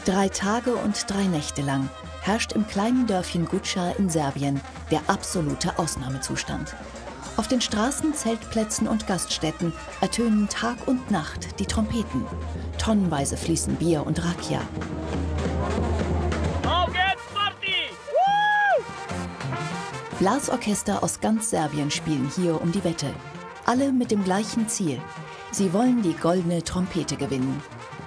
3 Tage und 3 Nächte lang herrscht im kleinen Dörfchen Guča in Serbien der absolute Ausnahmezustand. Auf den Straßen, Zeltplätzen und Gaststätten ertönen Tag und Nacht die Trompeten. Tonnenweise fließen Bier und Rakia. Blasorchester aus ganz Serbien spielen hier um die Wette. Alle mit dem gleichen Ziel. Sie wollen die goldene Trompete gewinnen.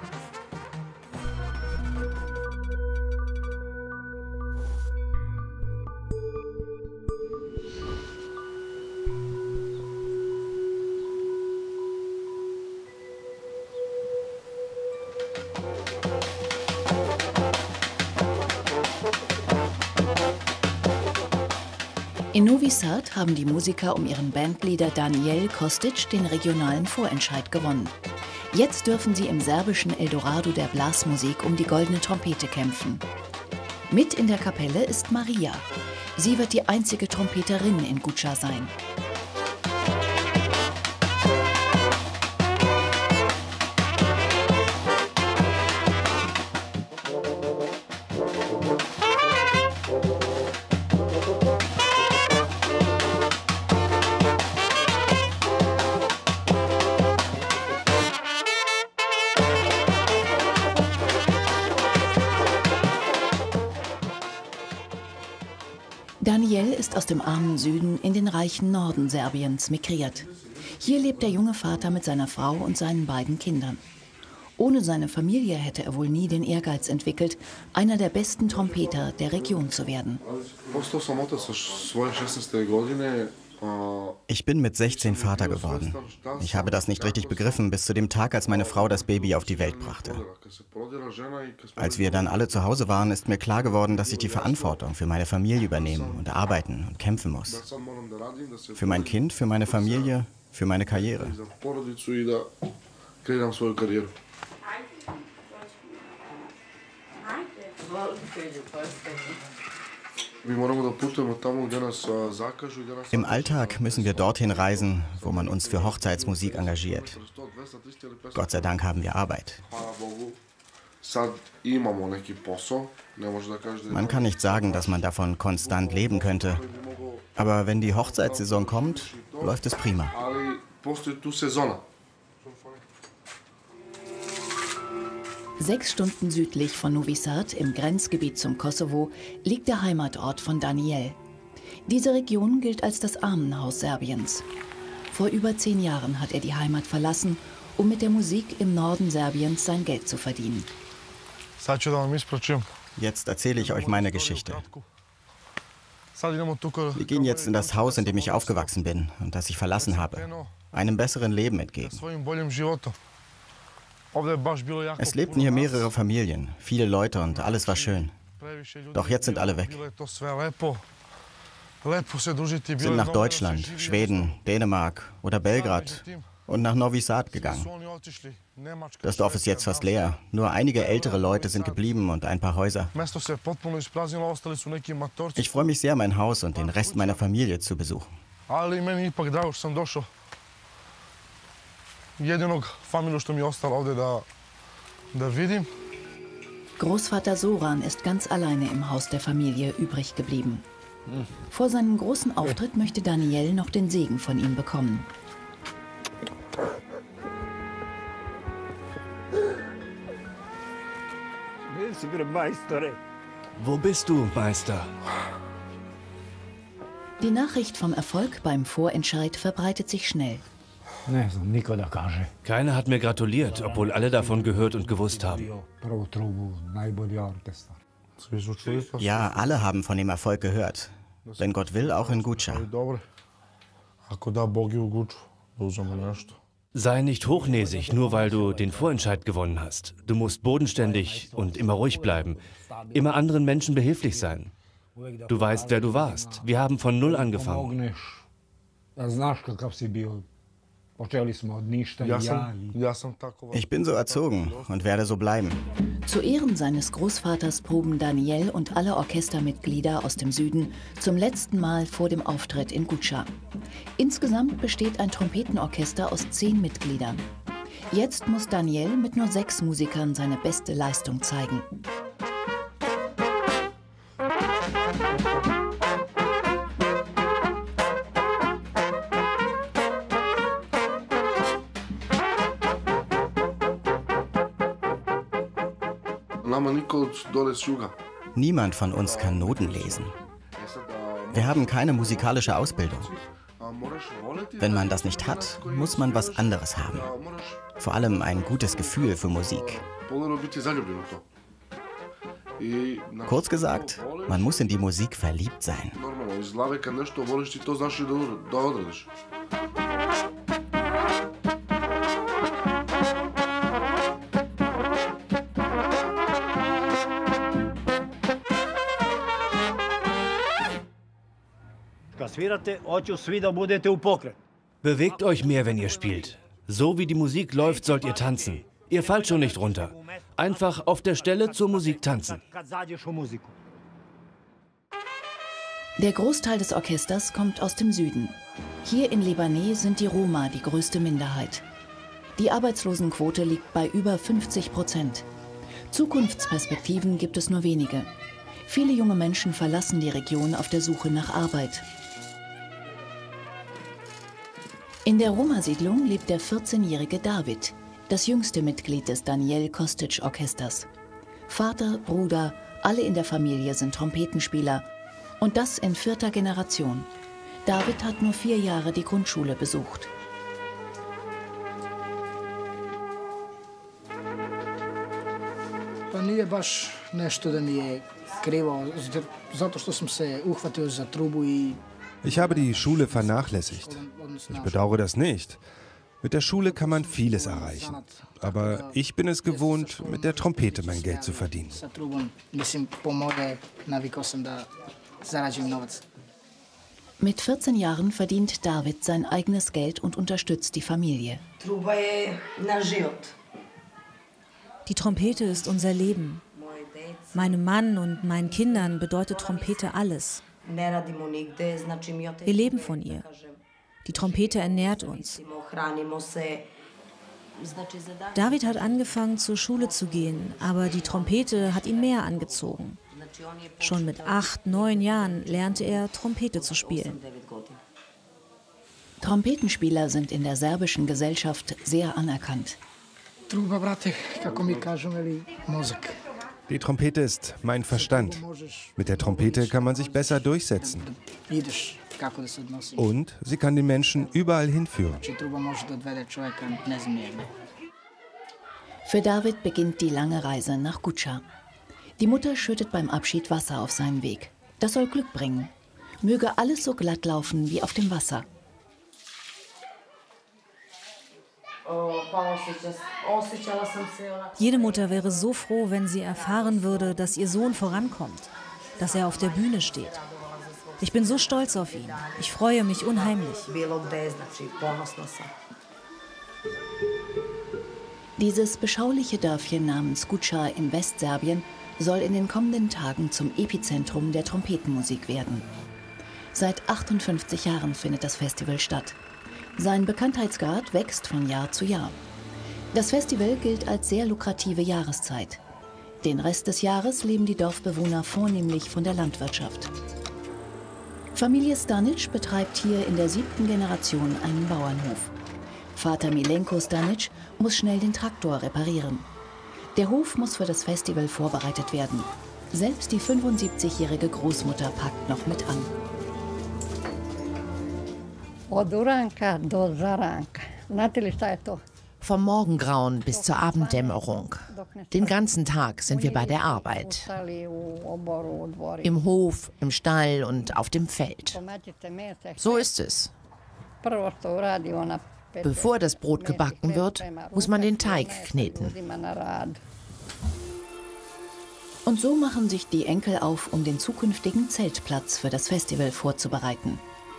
In Novi Sad haben die Musiker um ihren Bandleader Daniel Kostic den regionalen Vorentscheid gewonnen. Jetzt dürfen sie im serbischen Eldorado der Blasmusik um die goldene Trompete kämpfen. Mit in der Kapelle ist Maria. Sie wird die einzige Trompeterin in Guča sein. Daniel ist aus dem armen Süden in den reichen Norden Serbiens migriert. Hier lebt der junge Vater mit seiner Frau und seinen beiden Kindern. Ohne seine Familie hätte er wohl nie den Ehrgeiz entwickelt, einer der besten Trompeter der Region zu werden. Ich bin mit 16 Vater geworden. Ich habe das nicht richtig begriffen, bis zu dem Tag, als meine Frau das Baby auf die Welt brachte. Als wir dann alle zu Hause waren, ist mir klar geworden, dass ich die Verantwortung für meine Familie übernehmen und arbeiten und kämpfen muss. Für mein Kind, für meine Familie, für meine Karriere. Im Alltag müssen wir dorthin reisen, wo man uns für Hochzeitsmusik engagiert. Gott sei Dank haben wir Arbeit. Man kann nicht sagen, dass man davon konstant leben könnte. Aber wenn die Hochzeitssaison kommt, läuft es prima. 6 Stunden südlich von Novi Sad, im Grenzgebiet zum Kosovo, liegt der Heimatort von Daniel. Diese Region gilt als das Armenhaus Serbiens. Vor über 10 Jahren hat er die Heimat verlassen, um mit der Musik im Norden Serbiens sein Geld zu verdienen. Jetzt erzähle ich euch meine Geschichte. Wir gehen jetzt in das Haus, in dem ich aufgewachsen bin und das ich verlassen habe, einem besseren Leben entgegen. Es lebten hier mehrere Familien, viele Leute und alles war schön. Doch jetzt sind alle weg. Sind nach Deutschland, Schweden, Dänemark oder Belgrad und nach Novi Sad gegangen. Das Dorf ist jetzt fast leer. Nur einige ältere Leute sind geblieben und ein paar Häuser. Ich freue mich sehr, mein Haus und den Rest meiner Familie zu besuchen. Großvater Soran ist ganz alleine im Haus der Familie übrig geblieben. Vor seinem großen Auftritt möchte Daniel noch den Segen von ihm bekommen. Wo bist du, Meister? Die Nachricht vom Erfolg beim Vorentscheid verbreitet sich schnell. Keiner hat mir gratuliert, obwohl alle davon gehört und gewusst haben. Ja, alle haben von dem Erfolg gehört. Wenn Gott will, auch in Guča. Sei nicht hochnäsig, nur weil du den Vorentscheid gewonnen hast. Du musst bodenständig und immer ruhig bleiben. Immer anderen Menschen behilflich sein. Du weißt, wer du warst. Wir haben von Null angefangen. Ich bin so erzogen und werde so bleiben. Zu Ehren seines Großvaters proben Daniel und alle Orchestermitglieder aus dem Süden zum letzten Mal vor dem Auftritt in Guča. Insgesamt besteht ein Trompetenorchester aus 10 Mitgliedern. Jetzt muss Daniel mit nur 6 Musikern seine beste Leistung zeigen. Niemand von uns kann Noten lesen. Wir haben keine musikalische Ausbildung. Wenn man das nicht hat, muss man was anderes haben. Vor allem ein gutes Gefühl für Musik. Kurz gesagt, man muss in die Musik verliebt sein. Bewegt euch mehr, wenn ihr spielt. So wie die Musik läuft, sollt ihr tanzen. Ihr fallt schon nicht runter. Einfach auf der Stelle zur Musik tanzen. Der Großteil des Orchesters kommt aus dem Süden. Hier in Libanais sind die Roma die größte Minderheit. Die Arbeitslosenquote liegt bei über 50%. Zukunftsperspektiven gibt es nur wenige. Viele junge Menschen verlassen die Region auf der Suche nach Arbeit. In der Roma-Siedlung lebt der 14-jährige David, das jüngste Mitglied des Daniel Kostic Orchesters. Vater, Bruder, alle in der Familie sind Trompetenspieler. Und das in 4. Generation. David hat nur 4 Jahre die Grundschule besucht. Ich habe die Schule vernachlässigt. Ich bedauere das nicht. Mit der Schule kann man vieles erreichen. Aber ich bin es gewohnt, mit der Trompete mein Geld zu verdienen. Mit 14 Jahren verdient David sein eigenes Geld und unterstützt die Familie. Die Trompete ist unser Leben. Meinem Mann und meinen Kindern bedeutet Trompete alles. Wir leben von ihr. Die Trompete ernährt uns. David hat angefangen, zur Schule zu gehen, aber die Trompete hat ihn mehr angezogen. Schon mit 8, 9 Jahren lernte er, Trompete zu spielen. Trompetenspieler sind in der serbischen Gesellschaft sehr anerkannt. Die Trompete ist mein Verstand. Mit der Trompete kann man sich besser durchsetzen. Und sie kann den Menschen überall hinführen. Für David beginnt die lange Reise nach Guča. Die Mutter schüttet beim Abschied Wasser auf seinen Weg. Das soll Glück bringen. Möge alles so glatt laufen wie auf dem Wasser. Jede Mutter wäre so froh, wenn sie erfahren würde, dass ihr Sohn vorankommt, dass er auf der Bühne steht. Ich bin so stolz auf ihn. Ich freue mich unheimlich. Dieses beschauliche Dörfchen namens Guča in Westserbien soll in den kommenden Tagen zum Epizentrum der Trompetenmusik werden. Seit 58 Jahren findet das Festival statt. Sein Bekanntheitsgrad wächst von Jahr zu Jahr. Das Festival gilt als sehr lukrative Jahreszeit. Den Rest des Jahres leben die Dorfbewohner vornehmlich von der Landwirtschaft. Familie Stanic betreibt hier in der 7. Generation einen Bauernhof. Vater Milenko Stanic muss schnell den Traktor reparieren. Der Hof muss für das Festival vorbereitet werden. Selbst die 75-jährige Großmutter packt noch mit an. Vom Morgengrauen bis zur Abenddämmerung. Den ganzen Tag sind wir bei der Arbeit. Im Hof, im Stall und auf dem Feld. So ist es. Bevor das Brot gebacken wird, muss man den Teig kneten. Und so machen sich die Enkel auf, um den zukünftigen Zeltplatz für das Festival vorzubereiten.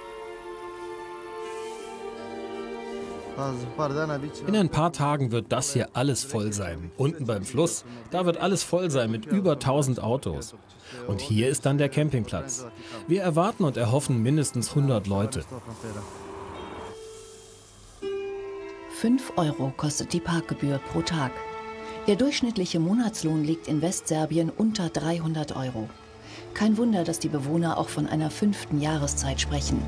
In ein paar Tagen wird das hier alles voll sein. Unten beim Fluss, da wird alles voll sein mit über 1000 Autos. Und hier ist dann der Campingplatz. Wir erwarten und erhoffen mindestens 100 Leute. 5 € kostet die Parkgebühr pro Tag. Der durchschnittliche Monatslohn liegt in Westserbien unter 300 €. Kein Wunder, dass die Bewohner auch von einer 5. Jahreszeit sprechen.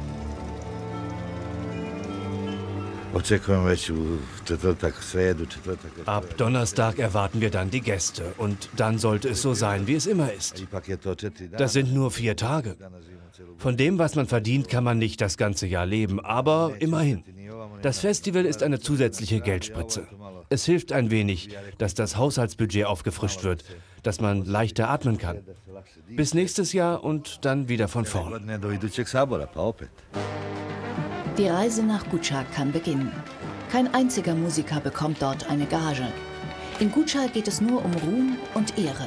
Ab Donnerstag erwarten wir dann die Gäste. Und dann sollte es so sein, wie es immer ist. Das sind nur 4 Tage. Von dem, was man verdient, kann man nicht das ganze Jahr leben, aber immerhin. Das Festival ist eine zusätzliche Geldspritze. Es hilft ein wenig, dass das Haushaltsbudget aufgefrischt wird, dass man leichter atmen kann. Bis nächstes Jahr und dann wieder von vorn. Die Reise nach Guča kann beginnen. Kein einziger Musiker bekommt dort eine Gage. In Guča geht es nur um Ruhm und Ehre.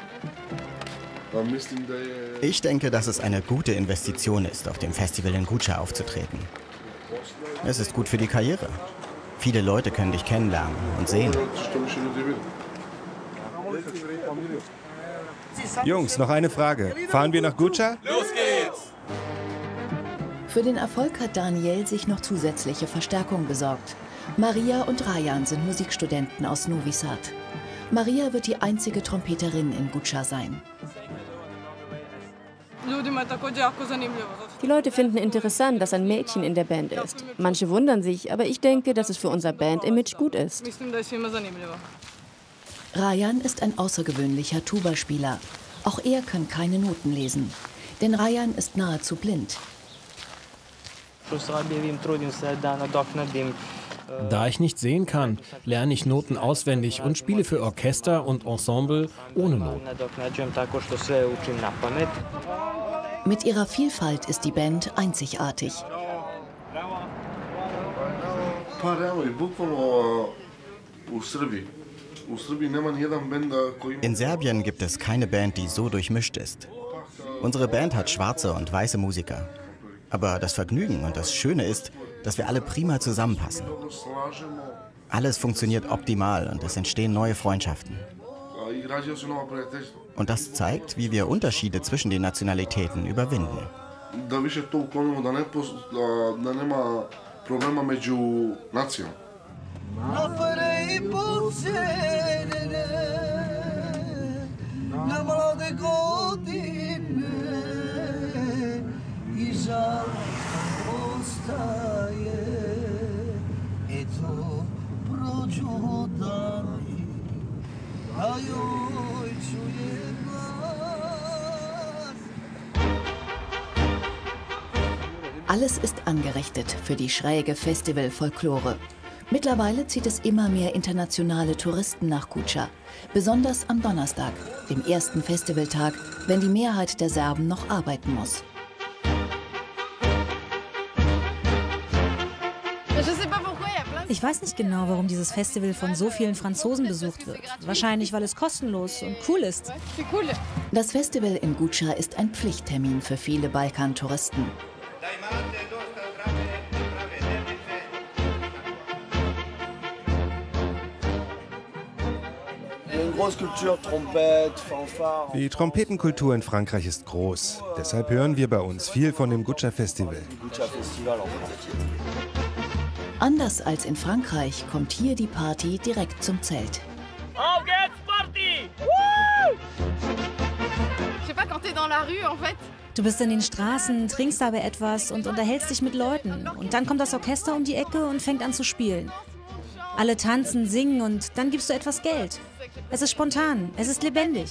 Ich denke, dass es eine gute Investition ist, auf dem Festival in Guča aufzutreten. Es ist gut für die Karriere. Viele Leute können dich kennenlernen und sehen. Jungs, noch eine Frage. Fahren wir nach Guča? Los geht's! Für den Erfolg hat Daniel sich noch zusätzliche Verstärkung besorgt. Maria und Rajan sind Musikstudenten aus Novi Sad. Maria wird die einzige Trompeterin in Guča sein. Die Leute finden interessant, dass ein Mädchen in der Band ist. Manche wundern sich, aber ich denke, dass es für unser Band-Image gut ist. Rajan ist ein außergewöhnlicher Tuba-Spieler. Auch er kann keine Noten lesen, denn Rajan ist nahezu blind. Da ich nicht sehen kann, lerne ich Noten auswendig und spiele für Orchester und Ensemble ohne Noten. Mit ihrer Vielfalt ist die Band einzigartig. In Serbien gibt es keine Band, die so durchmischt ist. Unsere Band hat schwarze und weiße Musiker. Aber das Vergnügen und das Schöne ist, dass wir alle prima zusammenpassen. Alles funktioniert optimal und es entstehen neue Freundschaften. Und das zeigt, wie wir Unterschiede zwischen den Nationalitäten überwinden. Alles ist angerichtet für die schräge Festival-Folklore. Mittlerweile zieht es immer mehr internationale Touristen nach Guča. Besonders am Donnerstag, dem ersten Festivaltag, wenn die Mehrheit der Serben noch arbeiten muss. Ich weiß nicht genau, warum dieses Festival von so vielen Franzosen besucht wird. Wahrscheinlich, weil es kostenlos und cool ist. Das Festival in Guča ist ein Pflichttermin für viele Balkantouristen. Die Trompetenkultur in Frankreich ist groß. Deshalb hören wir bei uns viel von dem Guča Festival. Anders als in Frankreich kommt hier die Party direkt zum Zelt. Auf geht's, Party! Du bist in den Straßen, trinkst dabei etwas und unterhältst dich mit Leuten. Und dann kommt das Orchester um die Ecke und fängt an zu spielen. Alle tanzen, singen und dann gibst du etwas Geld. Es ist spontan, es ist lebendig.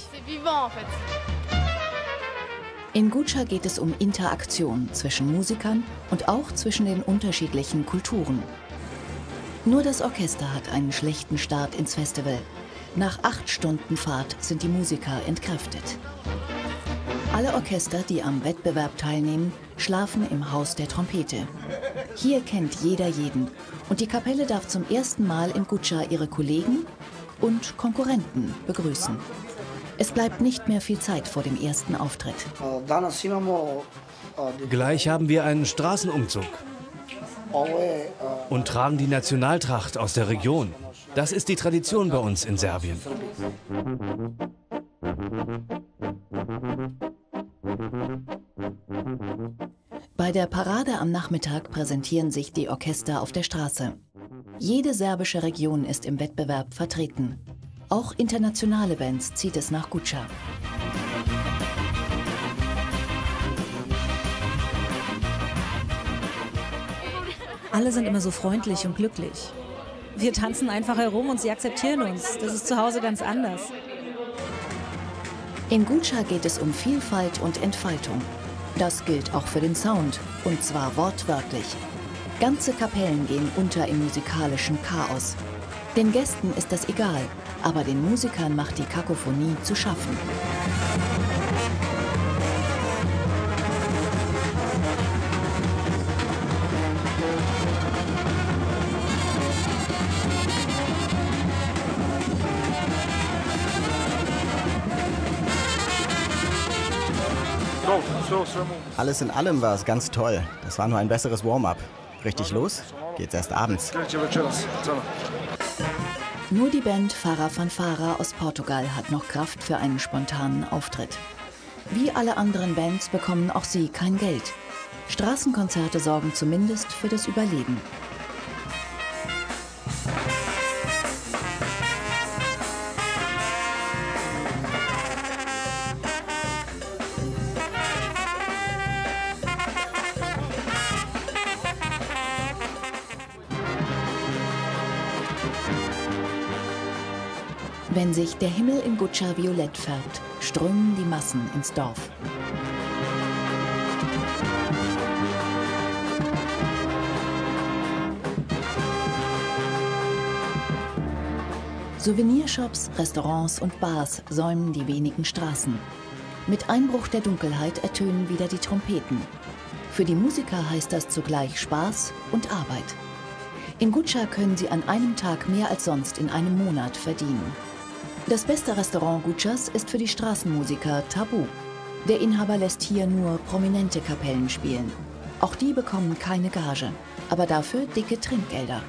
In Guča geht es um Interaktion zwischen Musikern und auch zwischen den unterschiedlichen Kulturen. Nur das Orchester hat einen schlechten Start ins Festival. Nach 8 Stunden Fahrt sind die Musiker entkräftet. Alle Orchester, die am Wettbewerb teilnehmen, schlafen im Haus der Trompete. Hier kennt jeder jeden und die Kapelle darf zum ersten Mal in Guča ihre Kollegen und Konkurrenten begrüßen. Es bleibt nicht mehr viel Zeit vor dem ersten Auftritt. Gleich haben wir einen Straßenumzug und tragen die Nationaltracht aus der Region. Das ist die Tradition bei uns in Serbien. Bei der Parade am Nachmittag präsentieren sich die Orchester auf der Straße. Jede serbische Region ist im Wettbewerb vertreten. Auch internationale Bands zieht es nach Guča. Alle sind immer so freundlich und glücklich. Wir tanzen einfach herum und sie akzeptieren uns. Das ist zu Hause ganz anders. In Guča geht es um Vielfalt und Entfaltung. Das gilt auch für den Sound, und zwar wortwörtlich. Ganze Kapellen gehen unter im musikalischen Chaos. Den Gästen ist das egal, aber den Musikern macht die Kakophonie zu schaffen. Alles in allem war es ganz toll. Das war nur ein besseres Warm-up. Richtig los geht's erst abends. Nur die Band Farra Fanfara aus Portugal hat noch Kraft für einen spontanen Auftritt. Wie alle anderen Bands bekommen auch sie kein Geld. Straßenkonzerte sorgen zumindest für das Überleben. Wenn sich der Himmel in Guča violett färbt, strömen die Massen ins Dorf. Souvenirshops, Restaurants und Bars säumen die wenigen Straßen. Mit Einbruch der Dunkelheit ertönen wieder die Trompeten. Für die Musiker heißt das zugleich Spaß und Arbeit. In Guča können sie an einem Tag mehr als sonst in einem Monat verdienen. Das beste Restaurant Gučas ist für die Straßenmusiker Tabu. Der Inhaber lässt hier nur prominente Kapellen spielen. Auch die bekommen keine Gage, aber dafür dicke Trinkgelder.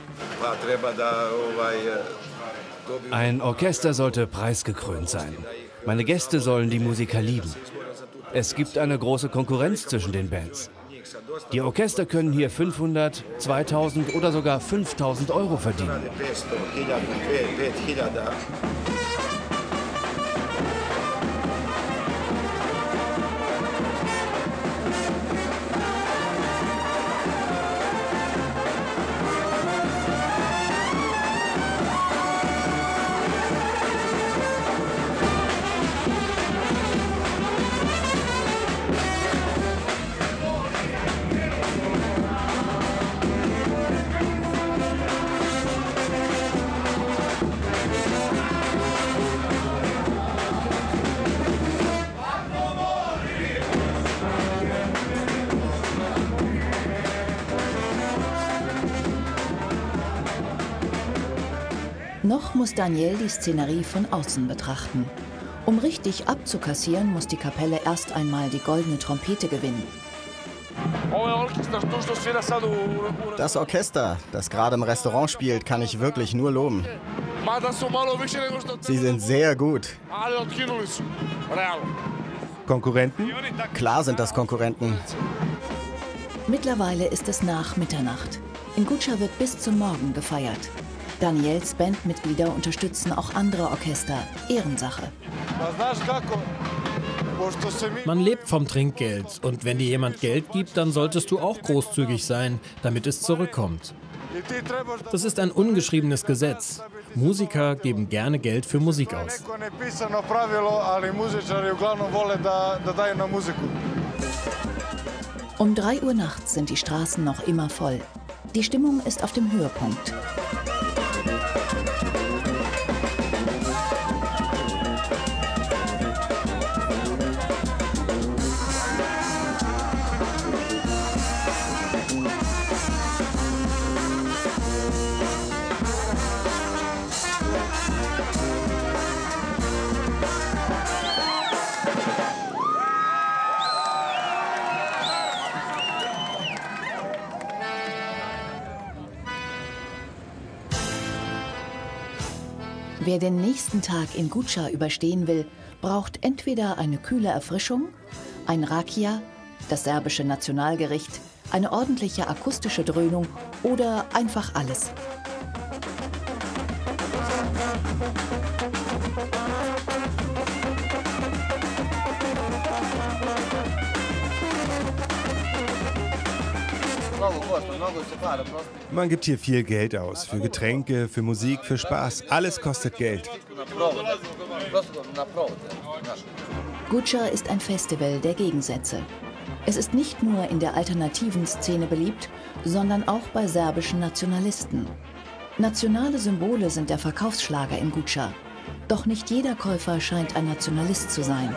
Ein Orchester sollte preisgekrönt sein. Meine Gäste sollen die Musiker lieben. Es gibt eine große Konkurrenz zwischen den Bands. Die Orchester können hier 500, 2000 oder sogar 5000 Euro verdienen. Noch muss Daniel die Szenerie von außen betrachten. Um richtig abzukassieren, muss die Kapelle erst einmal die goldene Trompete gewinnen. Das Orchester, das gerade im Restaurant spielt, kann ich wirklich nur loben. Sie sind sehr gut. Konkurrenten? Klar sind das Konkurrenten. Mittlerweile ist es nach Mitternacht. In Guča wird bis zum Morgen gefeiert. Daniels Bandmitglieder unterstützen auch andere Orchester. Ehrensache. Man lebt vom Trinkgeld und wenn dir jemand Geld gibt, dann solltest du auch großzügig sein, damit es zurückkommt. Das ist ein ungeschriebenes Gesetz. Musiker geben gerne Geld für Musik aus. Um 3 Uhr nachts sind die Straßen noch immer voll. Die Stimmung ist auf dem Höhepunkt. Wer den nächsten Tag in Guča überstehen will, braucht entweder eine kühle Erfrischung, ein Rakia, das serbische Nationalgericht, eine ordentliche akustische Dröhnung oder einfach alles. Man gibt hier viel Geld aus. Für Getränke, für Musik, für Spaß. Alles kostet Geld. Guča ist ein Festival der Gegensätze. Es ist nicht nur in der alternativen Szene beliebt, sondern auch bei serbischen Nationalisten. Nationale Symbole sind der Verkaufsschlager in Guča. Doch nicht jeder Käufer scheint ein Nationalist zu sein.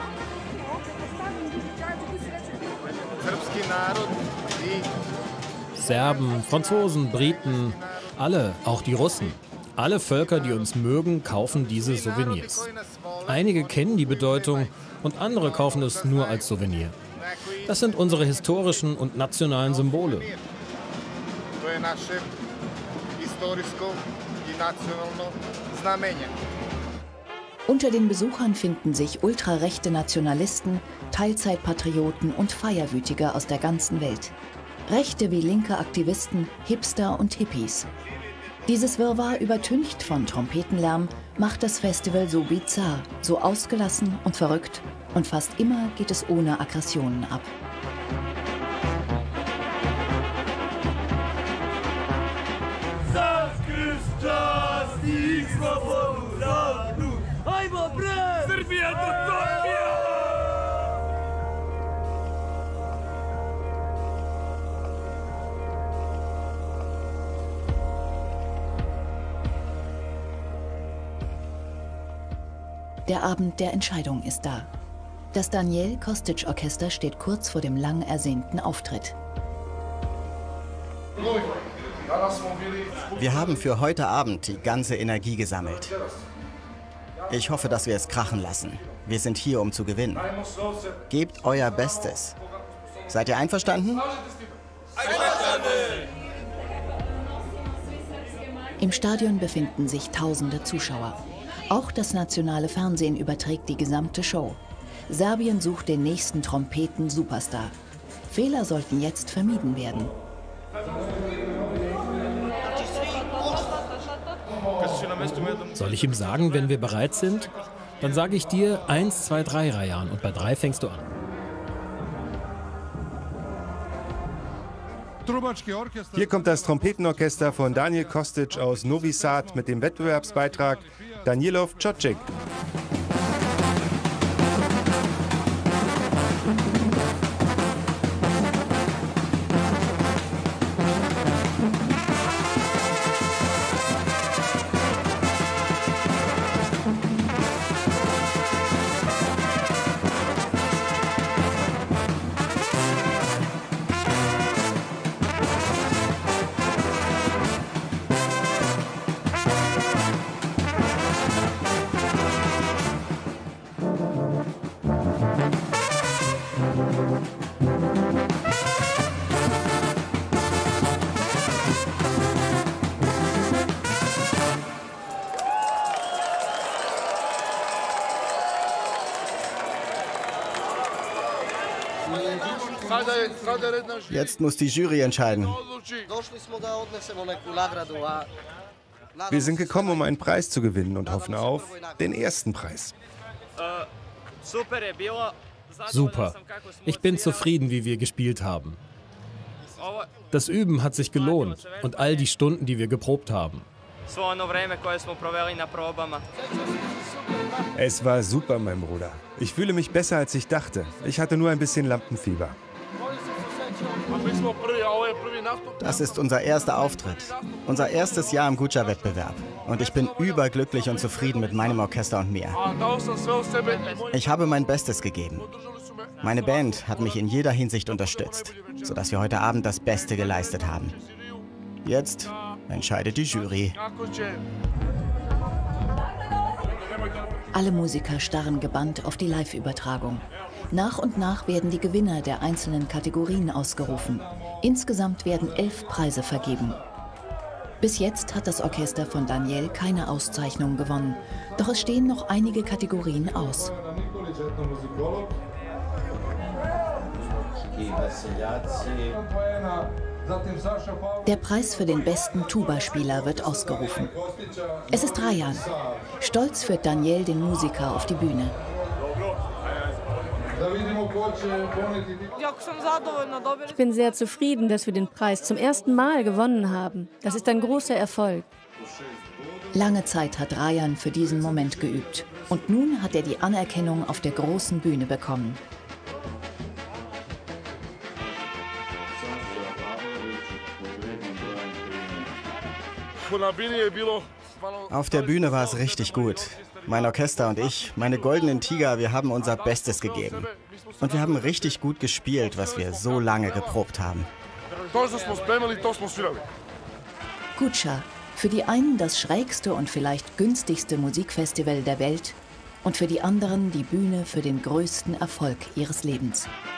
Serben, Franzosen, Briten, alle, auch die Russen. Alle Völker, die uns mögen, kaufen diese Souvenirs. Einige kennen die Bedeutung und andere kaufen es nur als Souvenir. Das sind unsere historischen und nationalen Symbole. Unter den Besuchern finden sich ultrarechte Nationalisten, Teilzeitpatrioten und Feierwütige aus der ganzen Welt. Rechte wie linke Aktivisten, Hipster und Hippies. Dieses Wirrwarr, übertüncht von Trompetenlärm, macht das Festival so bizarr, so ausgelassen und verrückt. Und fast immer geht es ohne Aggressionen ab. Der Abend der Entscheidung ist da. Das Daniel Kostic Orchester steht kurz vor dem lang ersehnten Auftritt. Wir haben für heute Abend die ganze Energie gesammelt. Ich hoffe, dass wir es krachen lassen. Wir sind hier, um zu gewinnen. Gebt euer Bestes. Seid ihr einverstanden? Im Stadion befinden sich tausende Zuschauer. Auch das nationale Fernsehen überträgt die gesamte Show. Serbien sucht den nächsten Trompeten-Superstar. Fehler sollten jetzt vermieden werden. Soll ich ihm sagen, wenn wir bereit sind? Dann sage ich dir 1, 2, 3, Rayan, und bei 3 fängst du an. Hier kommt das Trompetenorchester von Daniel Kostic aus Novi Sad mit dem Wettbewerbsbeitrag Danilov Čočić. Jetzt muss die Jury entscheiden. Wir sind gekommen, um einen Preis zu gewinnen und hoffen auf den ersten Preis. Super. Ich bin zufrieden, wie wir gespielt haben. Das Üben hat sich gelohnt und all die Stunden, die wir geprobt haben. Es war super, mein Bruder. Ich fühle mich besser, als ich dachte. Ich hatte nur ein bisschen Lampenfieber. Das ist unser erster Auftritt. Unser erstes Jahr im Guča-Wettbewerb. Und ich bin überglücklich und zufrieden mit meinem Orchester und mir. Ich habe mein Bestes gegeben. Meine Band hat mich in jeder Hinsicht unterstützt, sodass wir heute Abend das Beste geleistet haben. Jetzt entscheidet die Jury. Alle Musiker starren gebannt auf die Live-Übertragung. Nach und nach werden die Gewinner der einzelnen Kategorien ausgerufen. Insgesamt werden 11 Preise vergeben. Bis jetzt hat das Orchester von Daniel keine Auszeichnung gewonnen. Doch es stehen noch einige Kategorien aus. Der Preis für den besten Tuba-Spieler wird ausgerufen. Es ist Rajan. Stolz führt Daniel den Musiker auf die Bühne. Ich bin sehr zufrieden, dass wir den Preis zum ersten Mal gewonnen haben. Das ist ein großer Erfolg. Lange Zeit hat Rajan für diesen Moment geübt. Und nun hat er die Anerkennung auf der großen Bühne bekommen. Auf der Bühne war es richtig gut. Mein Orchester und ich, meine goldenen Tiger, wir haben unser Bestes gegeben. Und wir haben richtig gut gespielt, was wir so lange geprobt haben. Guča, für die einen das schrägste und vielleicht günstigste Musikfestival der Welt und für die anderen die Bühne für den größten Erfolg ihres Lebens.